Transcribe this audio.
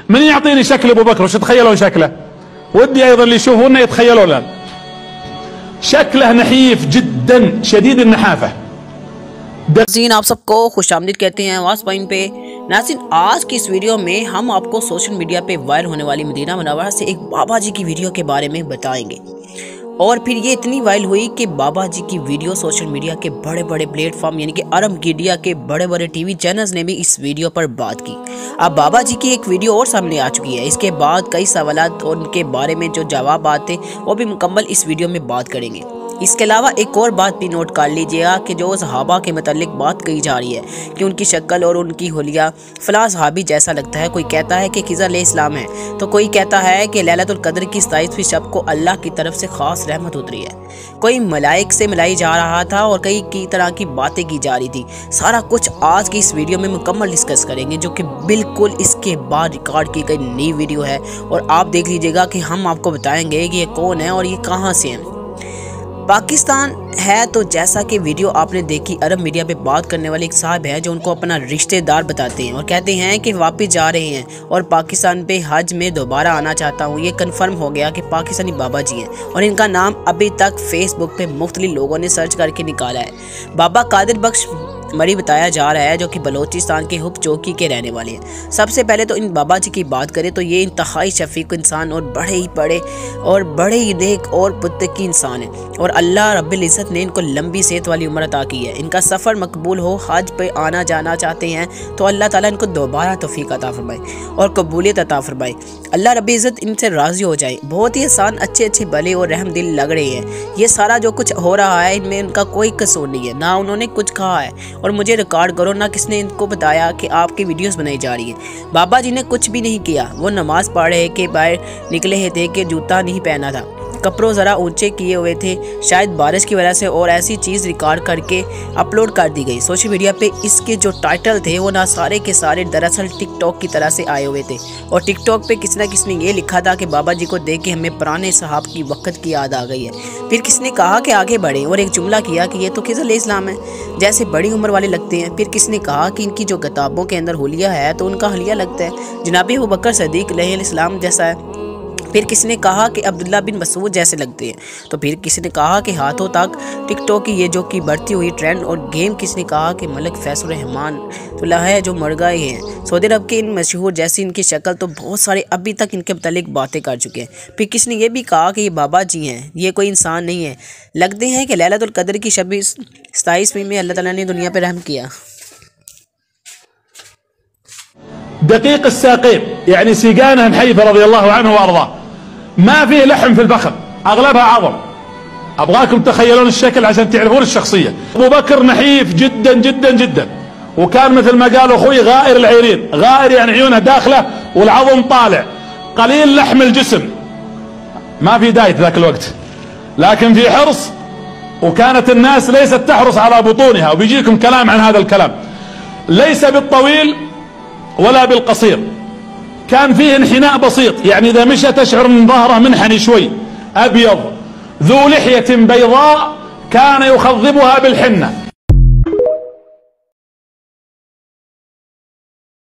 من يعطيني شكل ابو بكر وش تخيلون شكله؟ ودي ايضا اللي يشوفونه يتخيلون له. शक्ल नहीफ जिद्दन शदीद नहाफा। नाज़रीन आप सबको खुशामदीद कहते हैं आवाज़ पॉइंट पे। नाज़रीन आज की इस वीडियो में हम आपको सोशल मीडिया पे वायरल होने वाली मदीना मुनव्वरा से एक बाबा जी की वीडियो के बारे में बताएंगे। और फिर ये इतनी वायरल हुई कि बाबा जी की वीडियो सोशल मीडिया के बड़े बड़े प्लेटफॉर्म यानी कि अरब मीडिया के बड़े बड़े टीवी चैनल्स ने भी इस वीडियो पर बात की। अब बाबा जी की एक वीडियो और सामने आ चुकी है। इसके बाद कई सवालात और उनके बारे में जो जवाब आते वो भी मुकम्मल इस वीडियो में बात करेंगे। इसके अलावा एक और बात भी नोट कर लीजिएगा कि जो सहाबा के मतलब बात कही जा रही है कि उनकी शक्ल और उनकी हुलिया फ़लाँ सहाबी जैसा लगता है। कोई कहता है कि खिज़र अलैहिस्सलाम है, तो कोई कहता है कि लैलतुल क़द्र की 27वीं शब को अल्लाह की तरफ से ख़ास रहमत उतरी है। कोई मलाइक से मिलाई जा रहा था और कई की तरह की बातें की जा रही थी। सारा कुछ आज की इस वीडियो में मुकम्मल डिस्कस करेंगे, जो कि बिल्कुल इसके बाद रिकॉर्ड की गई नई वीडियो है। और आप देख लीजिएगा कि हम आपको बताएंगे कि ये कौन है और ये कहाँ से हैं। पाकिस्तान है तो जैसा कि वीडियो आपने देखी, अरब मीडिया पे बात करने वाले एक साहब हैं जो उनको अपना रिश्तेदार बताते हैं और कहते हैं कि वापस जा रहे हैं और पाकिस्तान पे हज में दोबारा आना चाहता हूँ। ये कंफर्म हो गया कि पाकिस्तानी बाबा जी हैं और इनका नाम अभी तक फेसबुक पे मुख्तलिफ लोगों ने सर्च करके निकाला है। बाबा कादिर बख्श मरी बताया जा रहा है, जो कि बलोचिस्तान के हुक चौकी के रहने वाले हैं। सबसे पहले तो इन बाबा जी की बात करें तो ये इंतहाई शफीक इंसान और बड़े ही नेक और पुत्तकी इंसान है और अल्लाह रब्बुल इज़्ज़त ने इनको लंबी सेहत वाली उम्र अता की है। इनका सफ़र मकबूल हो, हज पे आना जाना चाहते हैं तो अल्लाह ताला इनको दोबारा तौफीक अता फरमाए और कबूलियत अता फरमाए। अल्लाह रब्बुल इज़्ज़त इनसे राज़ी हो जाए। बहुत ही आसान, अच्छे भले और रहम दिल लग रहे हैं। ये सारा जो कुछ हो रहा है इनमें उनका कोई कसूर नहीं है, ना उन्होंने कुछ कहा है और मुझे रिकॉर्ड करो ना किसने इनको बताया कि आपकी वीडियोस बनाई जा रही है। बाबा जी ने कुछ भी नहीं किया। वो नमाज पढ़ रहे के बाहर निकले थे कि जूता नहीं पहना था, कपड़ों ज़रा ऊंचे किए हुए थे, शायद बारिश की वजह से, और ऐसी चीज़ रिकॉर्ड करके अपलोड कर दी गई सोशल मीडिया पे। इसके जो टाइटल थे वो ना सारे के सारे दरअसल टिकटॉक की तरह से आए हुए थे और टिकटॉक पे किसी न किसी ने ये लिखा था कि बाबा जी को देख के हमें पुराने सहाब की वक्त की याद आ गई है। फिर किसी ने कहा कि आगे बढ़े और एक जुमला किया कि ये तो खिज़र अलैहिस्सलाम है, जैसे बड़ी उम्र वाले लगते हैं। फिर किसी ने कहा कि इनकी जो किताबों के अंदर हुलिया है तो उनका हलिया लगता है जनाबी अबू बकर सदीक अलैहिस्सलाम जैसा है। फिर किसी ने कहा कि अब्दुल्ला बिन मसूद जैसे लगते हैं। तो फिर किसी ने कहा कि हाथों तक टिकटॉक की ये जो कि बढ़ती हुई ट्रेंड और गेम, किसी ने कहा कि मलिक फैसल रहमान तो है जो मर गए हैं। सऊदी अरब के इन मशहूर जैसी इनकी शक्ल तो बहुत सारे अभी तक इनके मुतालिक बातें कर चुके हैं। फिर किसी ने ये भी कहा कि ये बाबा जी हैं, ये कोई इंसान नहीं है। लगते हैं कि लैलतुल क़द्र की शब 27वीं में अल्लाह ताला ने दुनिया पर रहम किया। دقيق الساقين يعني سيقانه نحيفه رضي الله عنه وارضاه، ما فيه لحم في الفخذ، اغلبها عظم. ابغاكم تخيلون الشكل عشان تعرفون الشخصيه. ابو بكر نحيف جدا جدا جدا، وكان مثل ما قال اخوي غائر العيرين. غائر يعني عيونه داخله والعظم طالع، قليل لحم الجسم، ما في دايت ذاك الوقت، لكن في حرص. وكانت الناس ليست تحرص على بطونها، وبيجيكم كلام عن هذا الكلام. ليس بالطويل ولا بالقصير، كان فيه انحناء بسيط، يعني إذا مشى تشعر من ظهره منحني شوي. أبيض ذو لحية بيضاء كان يخضبها بالحنة.